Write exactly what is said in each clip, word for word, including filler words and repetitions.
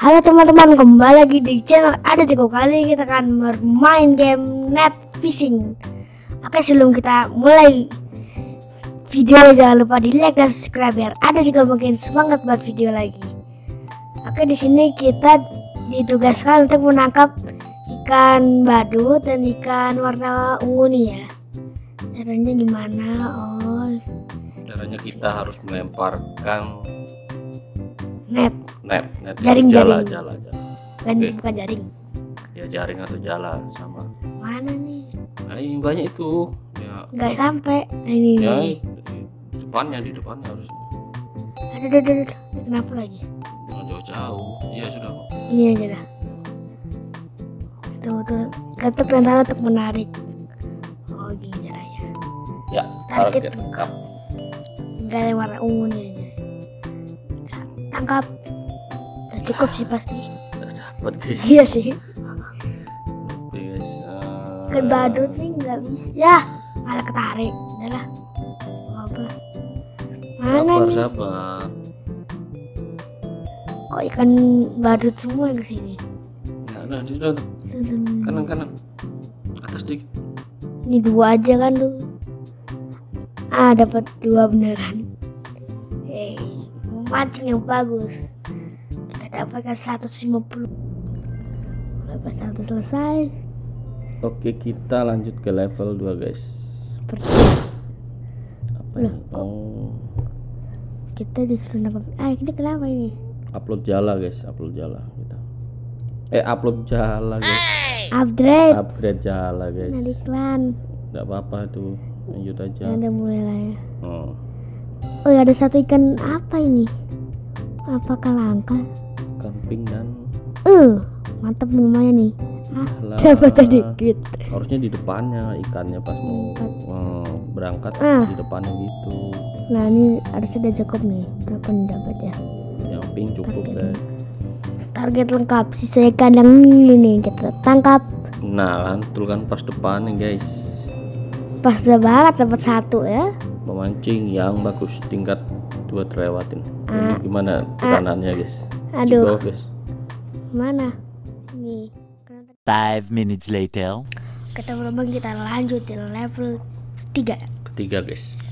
Halo teman-teman, kembali lagi di channel Ada Jago. Kali ini kita akan bermain game net fishing. Oke, sebelum kita mulai video, jangan lupa di like dan subscribe biar Ada juga makin semangat buat video lagi. Oke, di sini kita ditugaskan untuk menangkap ikan badut dan ikan warna ungu nih ya. Caranya gimana? Oh, caranya kita harus melemparkan net net, net jaring jala, jaring jala, jala. kan Oke. bukan jaring. Ya jaring atau jala sama. Mana nih? Nah, ini banyak itu. Ya, Nggak sampai. Nah, ini, ya ini. di depannya di depannya harus. Aduh, aduh, aduh, aduh. Kenapa lagi? Jangan jauh-jauh. Iya sudah. Ini aja dah. Tuh, tuh. Ketuk dan taruh untuk menarik. Oh, gini caranya. Ya, Target target lengkap. Enggak ada yang warna ungu nih aja. Tangkap. Udah cukup sih pasti. Udah dapat guys. Iya sih. Guys. uh, Kan badut nih nggak bisa. Ya, malah ketarik. Udahlah. Apa? Mana Sabar, nih? sabar. Kok ikan badut semua yang kesini? Nah, nah, di sana tuh. Tuh, tuh, tuh. Kanan kanan. Atas dikit. Ini dua aja kan tuh. Ah, dapat dua beneran. Hei, memancing yang bagus. Kita dapatkan seratus lima puluh. Lepas satu selesai. Oke, kita lanjut ke level dua guys. Seperti Apa Loh, ini? Oh, kita disuruh nangkap. Ah, ini kenapa ini? upload jala guys, upload jala kita. Eh, upload jala guys. Upgrade. Upgrade jala guys. Nah, iklan. Nggak apa-apa tuh, lanjut aja. Ya, udah mulai lah ya. Oh, Oh, ada satu ikan apa ini? Apakah langka? camping dan Eh, mantap lumayan nih. Ah, Lah. dapat sedikit. harusnya di depannya ikannya pas mau eh, berangkat Ah. di depannya gitu. Nah, ini harusnya udah cukup nih. Berapa nih dapat ya? Yang pink cukup Target. guys. Target lengkap, sisa ikan yang ini nih kita tangkap. Nah kan, tuh kan pas depannya guys. Pas banget dapat satu ya. Memancing yang bagus, tingkat dua terlewatin. Ah. Ini gimana tekanannya guys? Di Aduh, bawah, guys. mana? Nih. Five minutes later. Kita teman kita lanjut di level tiga. Ketiga guys.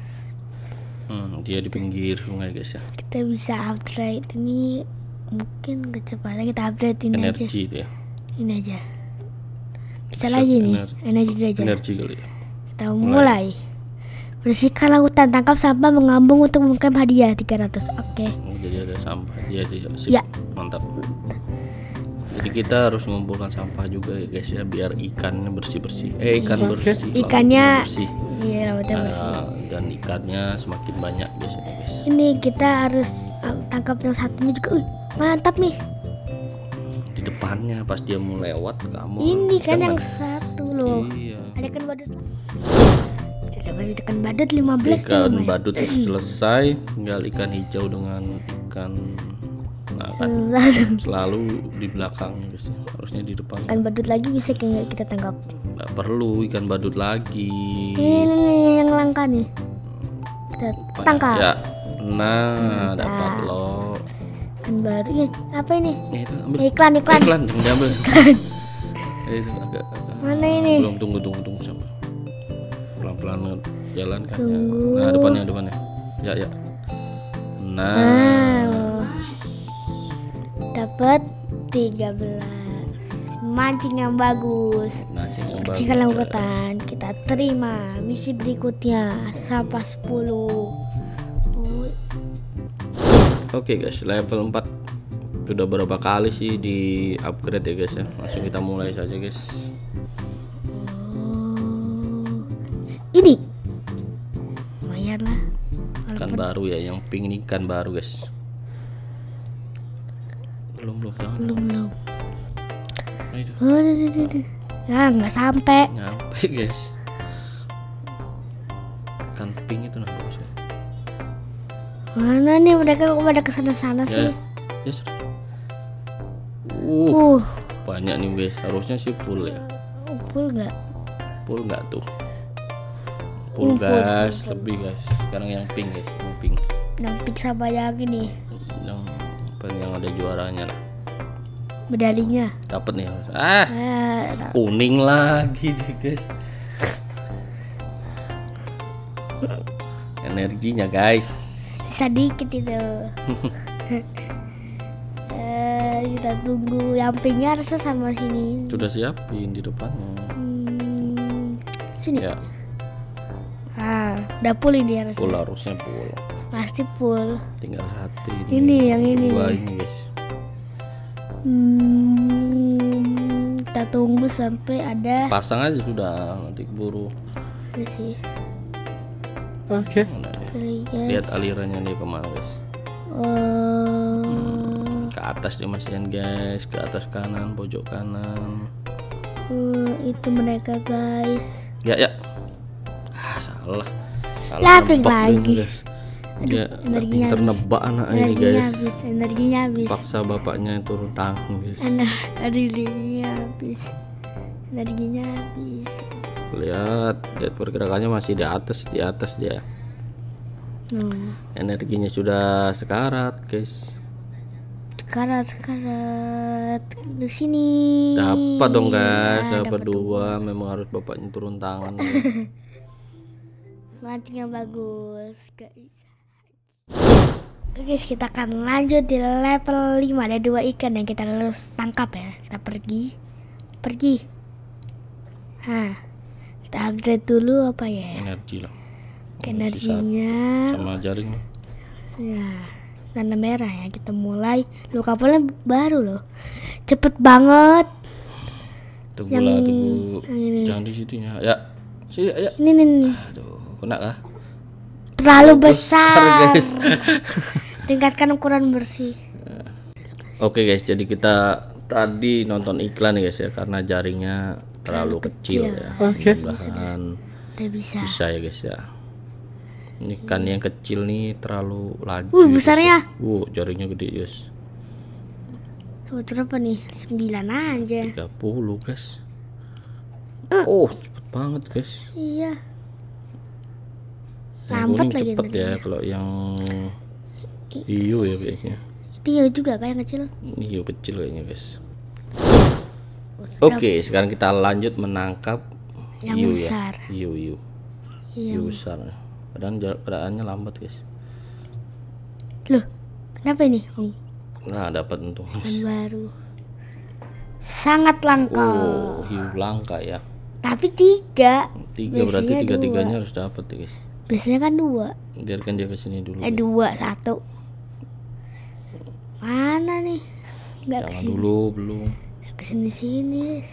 Hmm, dia di pinggir sungai guys ya. Kita bisa upgrade ini, mungkin kecepatan kita upgrade ini aja. Energi itu ya. Ini aja. Bisa Bisa lagi nih. energi. Energi dulu aja. Energi kali ya. Kita mulai. Bersihkan lautan, tangkap sampah, mengambung untuk mengklaim hadiah tiga ratus. Oke. Oh, jadi ada sampah. Iya, iya, sip. Ya. Mantap. Jadi kita harus mengumpulkan sampah juga ya guys ya, biar ikannya bersih-bersih. Eh, ikan Iya. bersih. Ikannya lautnya bersih. Iya, lautnya bersih. Ah, dan ikannya semakin banyak guys ya guys. Ini kita harus um, tangkap yang satunya juga. Wih, mantap nih. Di depannya pas dia mau lewat kamu. Ini kan jangan- yang satu loh. Iya. Ada ikan badut. Ada badut ikan badut lima belas tuh Ikan lumayan. badut selesai, tinggal ikan hijau dengan ikan. Nah kan Langsung selalu di belakang guys. Harusnya di depan. ikan badut lagi bisa kayak kita tangkap. Nggak perlu ikan badut lagi. Ini, ini, ini yang langka nih. Kita tangkap. Ya. Nah, dapat lo. Ikan baru ini apa ini? Eh, itu ambil. Iklan iklan. Iklan, jangan diambil. Eh, itu agak, agak. Mana ini? Belum, tunggu tunggu tunggu sama. Pelan-pelan jalan kan ya. Tunggu. Nah, depannya depannya. Ya, ya. Nah, Nah, dapat tiga belas. Mancing yang bagus. nah sih yang bagus. Kecilkan lautan. Kita terima misi berikutnya sampah sepuluh. Oh, Oke guys, level empat sudah berapa kali sih di upgrade ya guys ya. Langsung kita mulai saja guys. oh. Ini lumayan lah. Ikan Walaupun baru ya, yang pink ini ikan baru guys. Belum belum jangan. belum belum. Nah, itu Oh, duh, duh, duh, duh. Ya nggak sampai. nyampe guys. Ikan pink itu nah bagus ya. Mana nih mereka kok pada kesana sana Ya, sih? ya sudah. Uh, Uh, banyak nih guys. Harusnya sih full ya. full nggak? Full nggak tuh? Full Hmm, full, guys, full, full. lebih guys. Sekarang yang pink guys, yang pink. Yang pizza banyak ini. Yang apa yang ada juaranya lah. medalinya. Dapat nih. Ah, Eh, kuning lagi deh guys. Energinya guys. sisa dikit itu. Eh, kita tunggu yang pinknya harusnya sama sini. Sudah siapin di depannya. Hmm, sini. Ya, Ah, udah full ini harusnya. full harusnya full. Pasti full. Tinggal satu ini. Ini yang ini. Dua ini guys. Hmm, kita tunggu sampai ada. Pasang aja sudah, nanti keburu. Ini sih. Okay. Mana dia? Sorry, guys. Lihat alirannya dia kemana guys. Oh, Ke atas dia masihan guys, ke atas kanan, pojok kanan. oh, itu mereka guys. Ya ya. Ah, salah. Salah Laping nebak dia, lagi. guys. Dia energinya pinter habis. nebak anak ini Energinya guys. habis, energinya habis. Paksa bapaknya turun tangan guys. Ener- Energinya habis. Energinya habis. Lihat, lihat pergerakannya masih di atas, di atas dia. Hmm. Energinya sudah sekarat guys. Sekarat, sekarat di sini. Dapat dong guys, Ah, dapat dapat dua. Memang harus bapaknya turun tangan. Mancing yang bagus guys. Oke guys, kita akan lanjut di level lima. Ada dua ikan yang kita harus tangkap ya. Kita pergi, pergi. Hah, kita upgrade dulu apa ya? Energi lah. Ke energinya. Sama jaring. Ya, tanda merah ya. Kita mulai. Lu kapalnya baru loh. Cepet banget. Tunggu Yang- lah, tunggu. ini. Jangan di situ ya. Ya, sini ya. Ini nih, nih. Aduh, kena kah? Terlalu besar. guys. Tingkatkan ukuran bersih. Oke guys, jadi kita tadi nonton iklan ya guys ya, karena jaringnya terlalu Terlalu kecil, kecil. ya. Oke. Mudah-mudahan Udah bisa. bisa ya guys ya. Ini kan yang kecil nih terlalu laju. Wih, guys, besarnya. ya. Wow, jaringnya gede guys. Coba berapa nih? sembilan aja. tiga puluh guys. Oh, cepet banget guys. Iya. Yang Lambat kuning lagi cepet tadi. ya, kalau yang hiu ya kayaknya. Itu ya juga kayak yang kecil. Hiu kecil kayaknya guys. Sedap. Oke, sekarang kita lanjut menangkap Yang hiu besar. ya. Hiu, hiu. Iya. Hiu besar. Padahal jar- gerakannya lambat guys. Loh, kenapa ini? Om? Nah, dapat untung. Yang baru. Sangat langka. Oh, hiu langka ya. Tapi tiga. Tiga berarti Biasanya tiga tiganya dua. harus dapat ya guys. Biasanya kan dua. Biarkan dia kesini dulu. Eh guys. dua satu. Mana nih? Enggak Jangan kesini. dulu, belum. Kesini sini guys.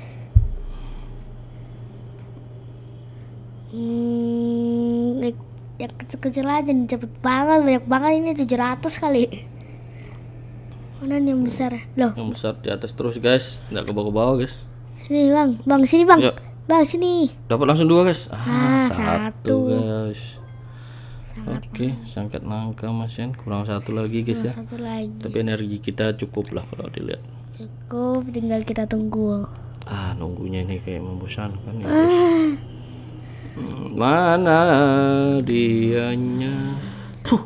Hmm, like, yang kecil-kecil aja nih, cepet banget, banyak banget ini tujuh ratus kali. Mana nih yang besar? Loh, Yang besar di atas terus guys, nggak ke bawah-bawah guys. sini bang, bang sini bang, Yuk. bang sini. Dapat langsung dua guys. Ah, Ah, satu. satu guys. Oke, sangkat nangka Mas Yan, kurang satu lagi guys ya. Satu lagi. Tapi energi kita cukup lah kalau dilihat. Cukup, tinggal kita tunggu. Ah, nunggunya ini kayak membosankan ya. Ah, Hmm, Mana dianya? Puh.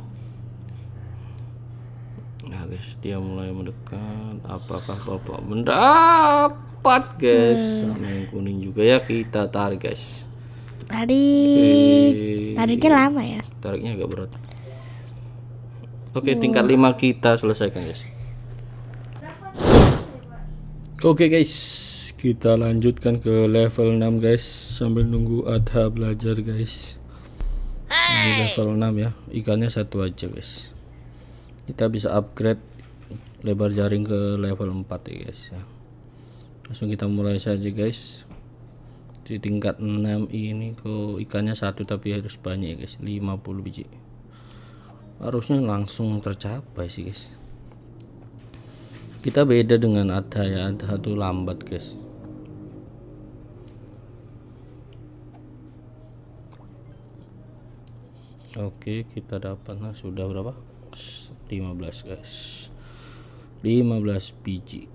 Nah guys, dia mulai mendekat. Apakah bapak mendapat guys? Sama yang kuning juga ya, kita tarik guys. tarik, Oke. tariknya lama ya. Tariknya agak berat. Oke, tingkat lima kita selesaikan guys. Oke guys, kita lanjutkan ke level enam guys, sambil nunggu Adha belajar guys. Ini level enam ya, ikannya satu aja guys. Kita bisa upgrade lebar jaring ke level empat ya guys ya. Langsung kita mulai saja guys. Di tingkat enam ini kok ikannya satu tapi harus banyak ya guys, lima puluh biji. Harusnya langsung tercapai sih guys. Kita beda dengan Adha ya, Adha tuh lambat guys. Oke, kita dapat, nah sudah berapa? lima belas guys. lima belas biji.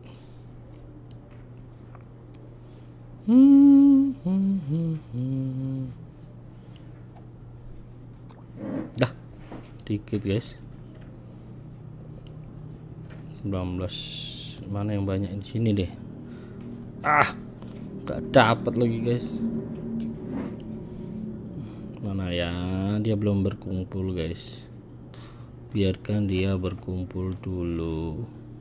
Hmm, hmm, hmm, hmm. Dah, dikit guys. sembilan belas. Mana yang banyak di sini deh. Ah, nggak dapat lagi guys. Mana ya, dia belum berkumpul guys. Biarkan dia berkumpul dulu.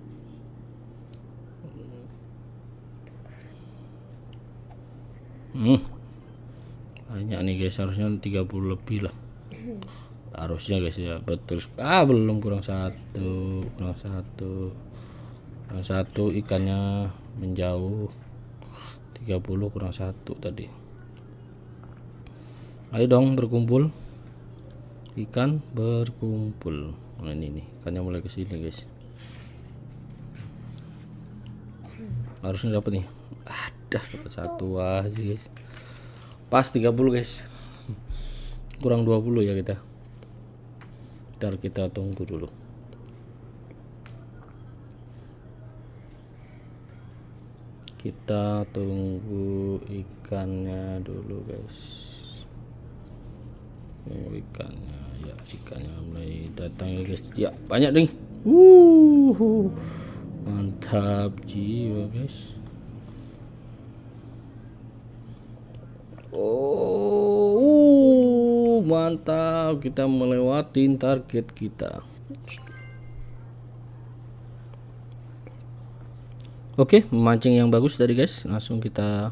Hmm, banyak nih guys, harusnya tiga puluh lebih lah. Harusnya guys ya, betul. Ah, belum, kurang satu, kurang satu, kurang satu, ikannya menjauh. Tiga puluh kurang satu tadi. Ayo dong berkumpul. Ikan berkumpul. Nah, ini nih, ikannya mulai ke sini guys. Harusnya dapat nih. Ada, dapat satu aja guys. Pas tiga puluh guys. Kurang dua puluh ya kita. Ntar kita tunggu dulu. Kita tunggu ikannya dulu guys. Oh, ikannya ya, ikannya mulai datang ya guys. Ya, banyak nih. Wuh, mantap jiwa guys. Oh, mantap, kita melewati target kita. Oke, memancing yang bagus tadi guys. Langsung kita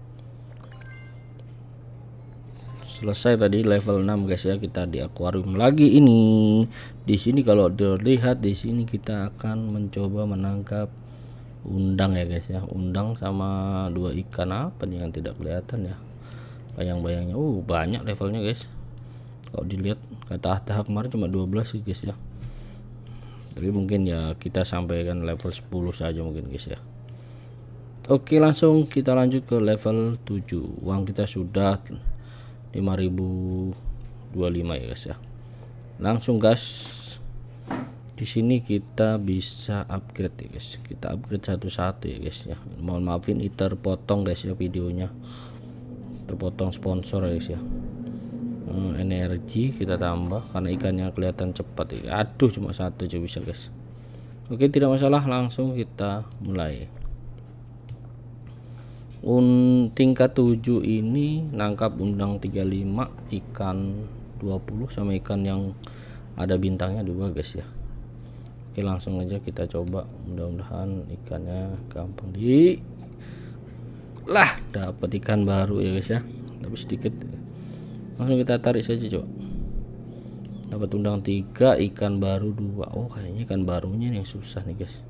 selesai tadi level enam guys ya. Kita di akuarium lagi ini. Di sini kalau dilihat di sini kita akan mencoba menangkap undang ya guys ya. Undang sama dua ikan apa nih yang tidak kelihatan ya. Bayang-bayangnya. Uh, banyak levelnya guys. Kalau dilihat kata tahap kemarin cuma dua belas sih guys ya. Tapi mungkin ya kita sampaikan level sepuluh saja mungkin guys ya. Oke, langsung kita lanjut ke level tujuh. Uang kita sudah lima ribu dua puluh lima ya guys ya. Langsung gas. Di sini kita bisa upgrade ya guys. Kita upgrade satu-satu ya guys ya. Mohon maafin ini terpotong guys ya videonya. Terpotong sponsor ya guys ya. Hmm, energi kita tambah karena ikannya kelihatan cepat ya. Aduh, cuma satu aja bisa guys. Oke, tidak masalah, langsung kita mulai. Un tingkat tujuh ini nangkap undang tiga puluh lima, ikan dua puluh sama ikan yang ada bintangnya dua guys ya. Oke, langsung aja kita coba, mudah-mudahan ikannya gampang di lah dapat ikan baru ya guys ya. Tapi sedikit, langsung kita tarik saja coba. Dapat undang tiga, ikan baru dua. Oh, kayaknya ikan barunya yang susah nih guys.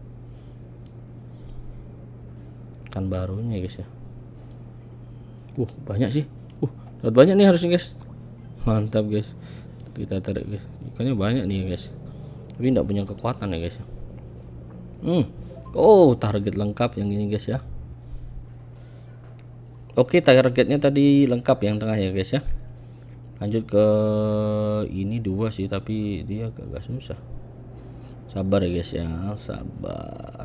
Ikan barunya guys ya. Uh, banyak sih. Uh, dapat banyak nih harusnya guys. Mantap guys. Kita tarik guys. Ikannya banyak nih guys. Tapi tidak punya kekuatan ya guys. Hmm. Oh, target lengkap yang ini guys ya. Oke, targetnya tadi lengkap yang tengah ya guys ya. Lanjut ke ini dua sih, tapi dia agak susah. Sabar ya guys ya, sabar.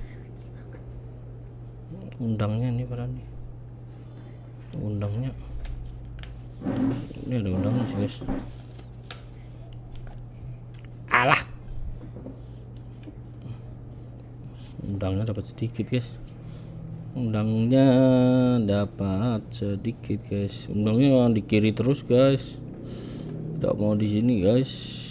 Undangnya nih pada nih. Undangnya. Ini ada undangnya sih guys. Alah. Undangnya dapat sedikit guys. Undangnya dapat sedikit guys. Undangnya di kiri terus guys. Tidak mau di sini guys.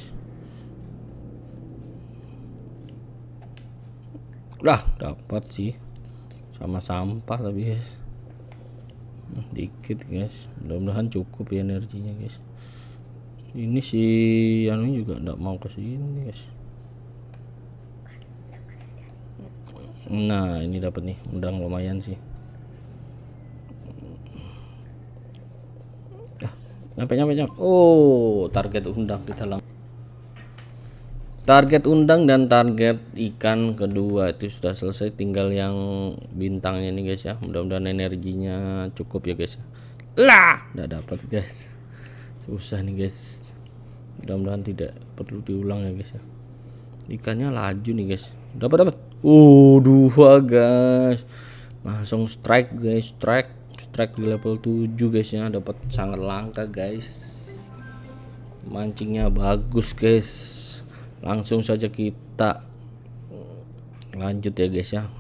Lah, dapat sih. Sama sampah tapi guys. Dikit guys. Mudah-mudahan cukup ya energinya guys. Ini si anu juga tidak mau ke sini guys. Nah, ini dapat nih undang lumayan sih. Nyampe nyampe nyampe. Oh, target undang kita lang. Target undang dan target ikan kedua itu sudah selesai. Tinggal yang bintangnya nih guys ya. Mudah-mudahan energinya cukup ya guys. Lah, udah dapat guys. Susah nih guys. Mudah-mudahan tidak perlu diulang ya guys ya. Ikannya laju nih guys. Dapat dapat. Uh, dua guys. Langsung strike guys, strike. Strike di level tujuh guys ya. Dapat sangat langka guys. Mancingnya bagus guys. Langsung saja kita Lanjut ya guys ya.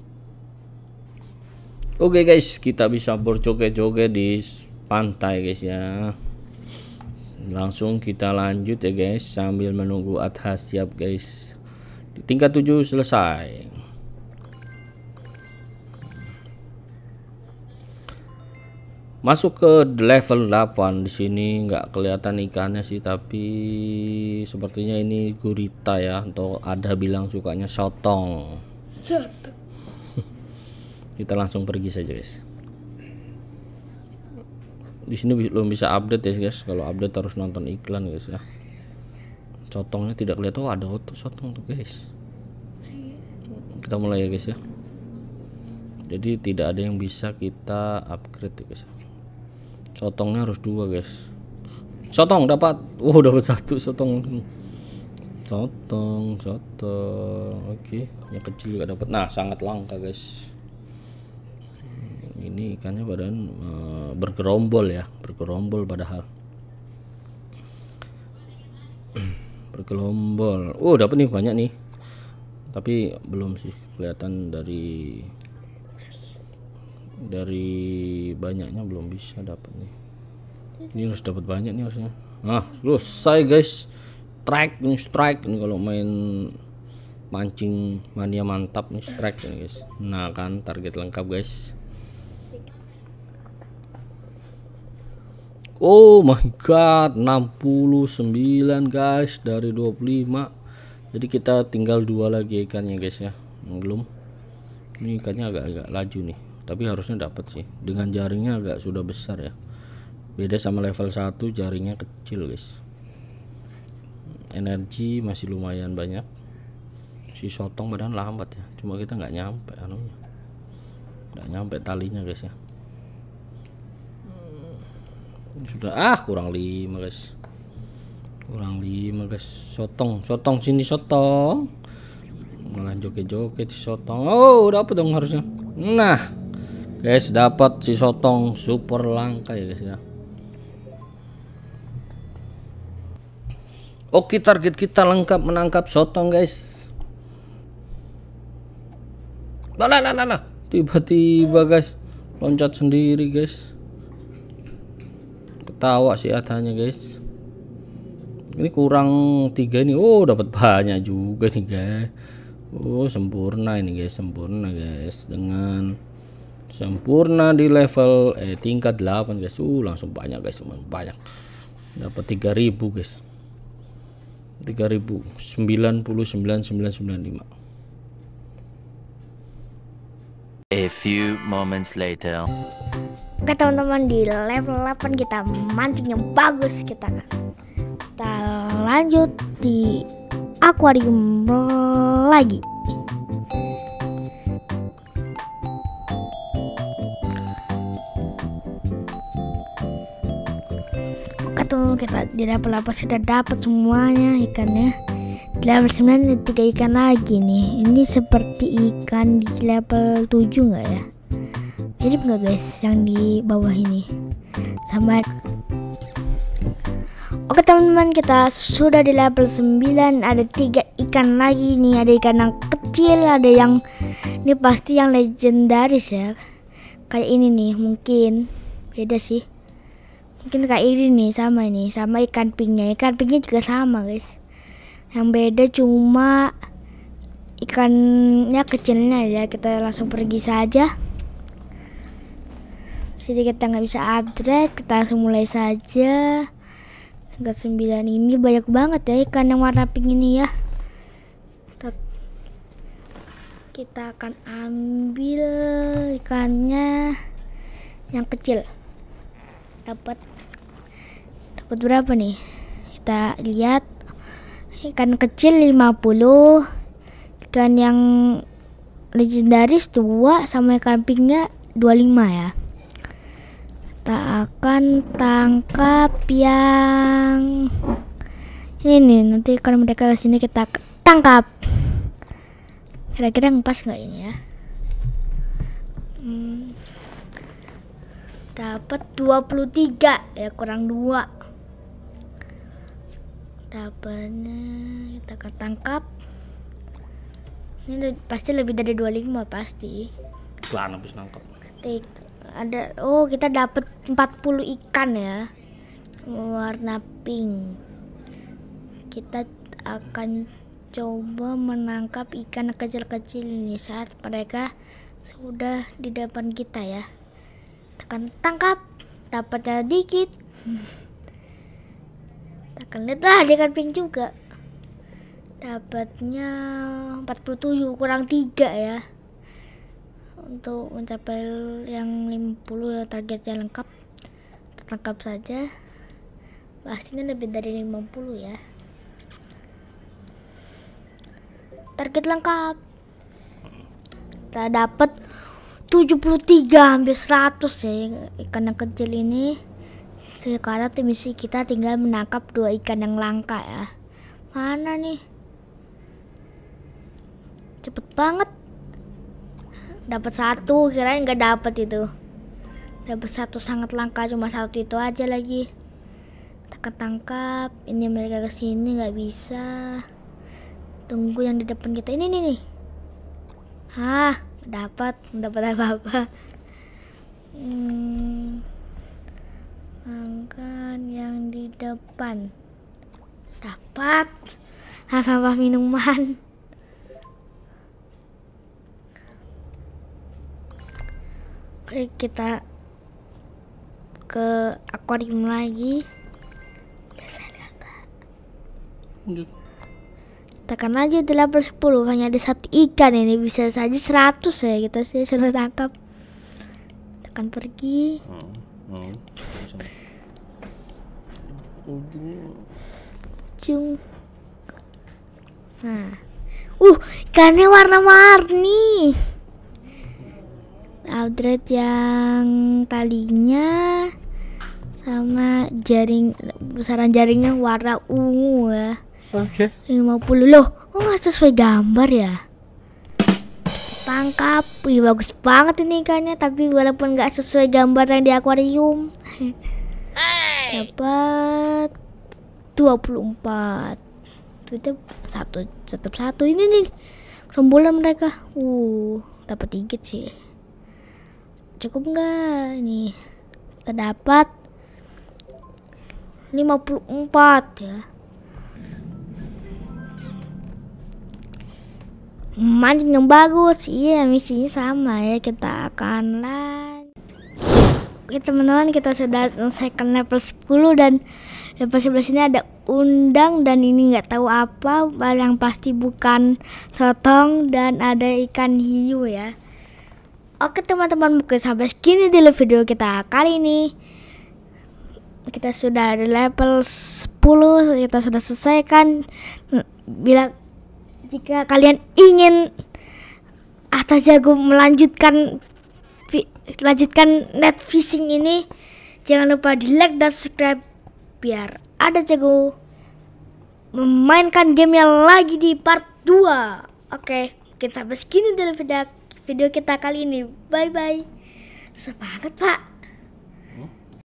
Oke guys, kita bisa berjoget-joget di pantai guys ya. Langsung kita lanjut ya guys, sambil menunggu Adha siap guys. Di tingkat tujuh selesai. Masuk ke level delapan. Di sini nggak kelihatan ikannya sih, tapi sepertinya ini gurita ya, atau ada bilang sukanya sotong. Sotong. Kita langsung pergi saja guys. Di sini belum bisa update ya guys. Kalau update harus nonton iklan guys ya. Sotongnya tidak kelihatan. Oh, ada auto sotong tuh guys. Kita mulai ya guys ya. Jadi tidak ada yang bisa kita upgrade ya guys. Sotongnya harus dua guys. Sotong dapat. Oh, dapat satu sotong. Sotong, sotong. Oke, yang kecil juga dapat. Nah, sangat langka guys. Ini ikannya badan uh, bergerombol ya, bergerombol padahal. Bergerombol. Oh, dapat nih banyak nih. Tapi belum sih kelihatan dari dari banyaknya, belum bisa dapat nih. Ini harus dapat banyak nih harusnya. Nah, selesai guys. Strike nih, strike ini kalau main mancing mania mantap nih, strike nih guys. Nah, kan target lengkap guys. Oh my god, enam puluh sembilan guys dari dua puluh lima. Jadi kita tinggal dua lagi ikannya guys ya. Belum. Ini ikannya agak-agak laju nih, tapi harusnya dapat sih. Dengan jaringnya agak sudah besar ya. Beda sama level satu, jaringnya kecil guys. Energi masih lumayan banyak. Si sotong badan lambat ya. Cuma kita nggak nyampe anunya. Nggak nyampe talinya guys ya. Sudah ah kurang lima guys, kurang lima guys. Sotong, sotong sini sotong, malah joget-joget si sotong. Oh, dapat dong harusnya. Nah guys, dapat si sotong, super langka ya guys ya. Oke, target kita lengkap, menangkap sotong guys. Lah lah lah lah, tiba-tiba guys loncat sendiri guys. Ketawa sih adanya guys. Ini kurang tiga nih. Oh, dapat banyak juga nih guys. Oh, sempurna ini guys, sempurna guys. Dengan sempurna di level eh tingkat delapan guys. Uh, langsung banyak guys, banyak. Dapat tiga ribu guys. tiga ribu sembilan puluh sembilan ribu sembilan ratus sembilan puluh lima. A few moments later. Oke teman-teman, di level delapan kita mancing yang bagus kita kan. Kita lanjut di akuarium lagi. Oke teman-teman, kita di level delapan sudah dapat semuanya ikannya. Di level sembilan ada tiga ikan lagi nih. Ini seperti ikan di level tujuh enggak ya? Jadi enggak guys yang di bawah ini sama. Oke teman-teman, kita sudah di level sembilan. Ada tiga ikan lagi nih. Ada ikan yang kecil, ada yang ini pasti yang legendaris ya. Kayak ini nih, mungkin beda sih. Mungkin kayak ini nih, sama ini, sama ikan pinknya. Ikan pinknya juga sama guys. Yang beda cuma ikannya kecilnya ya. Kita langsung pergi saja. Jadi kita nggak bisa upgrade, kita langsung mulai saja. Tingkat sembilan ini banyak banget ya ikan yang warna pink ini ya. Kita akan ambil ikannya yang kecil. Dapat dapat berapa nih? Kita lihat, ikan kecil lima puluh, ikan yang legendaris dua, sama ikan pinknya dua puluh lima ya. Kita akan tangkap yang ini nih. Nanti kalau mereka kesini kita tangkap. Kira-kira ngepas nggak ini ya? Hmm, dapat dua puluh tiga ya, kurang dua. Dapatnya kita akan tangkap. Ini le- pasti lebih dari dua puluh lima pasti. Pelan habis nangkap. Tik, ada oh kita dapat empat puluh ikan ya. Warna pink. Kita akan coba menangkap ikan kecil-kecil ini saat mereka sudah di depan kita ya. Tekan tangkap, dapatnya dikit. Tekan lihatlah ikan pink juga. Dapatnya empat puluh tujuh kurang tiga ya. Untuk mencapai yang lima puluh targetnya lengkap. Tangkap saja. Pastinya lebih dari lima puluh ya. Target lengkap. Kita dapat tujuh puluh tiga hampir seratus ya ikan yang kecil ini. Sekarang tim misi kita tinggal menangkap dua ikan yang langka ya. Mana nih? Cepet banget. Dapat satu, kirain nggak dapat itu. Dapat satu sangat langka, cuma satu itu aja lagi. Tekan tangkap. Ini mereka kesini nggak bisa. Tunggu yang di depan kita ini nih nih. Hah, dapat, dapat apa-apa. Hmm, angkat yang di depan. Dapat. Nah, sampah minuman. Oke, kita ke akuarium lagi. Lanjut. Tekan aja di level sepuluh, hanya ada satu ikan ini, bisa saja seratus ya kita sih suruh tangkap. Tekan pergi. Hmm. Hmm. Ujung. Ujung. Nah. Uh, ikannya warna-warni. Upgrade yang talinya sama jaring, besaran jaringnya warna ungu ya. Oke. lima puluh loh. Kok nggak sesuai gambar ya? Tangkap. Wih, bagus banget ini ikannya, tapi walaupun nggak sesuai gambar yang di akuarium. Dapat dua puluh empat. Itu satu tetap satu ini nih. Rombolan mereka. Uh, dapat dikit sih. Cukup nggak ini? Kita dapat lima puluh empat ya. Mancing yang bagus. Iya, misinya sama ya. Kita akan lanjut. Oke teman-teman, kita sudah selesaikan level sepuluh dan level sebelas ini ada undang dan ini nggak tahu apa, yang pasti bukan sotong dan ada ikan hiu ya. Oke teman-teman, mungkin sampai segini dulu video kita kali ini. Kita sudah ada level sepuluh, kita sudah selesaikan. Bila jika kalian ingin Atta Jago melanjutkan lanjutkan net fishing ini, jangan lupa di like dan subscribe biar Atta Jago memainkan gamenya lagi di part dua. Oke, mungkin sampai segini dulu video video kita kali ini. Bye bye. Semangat Pak.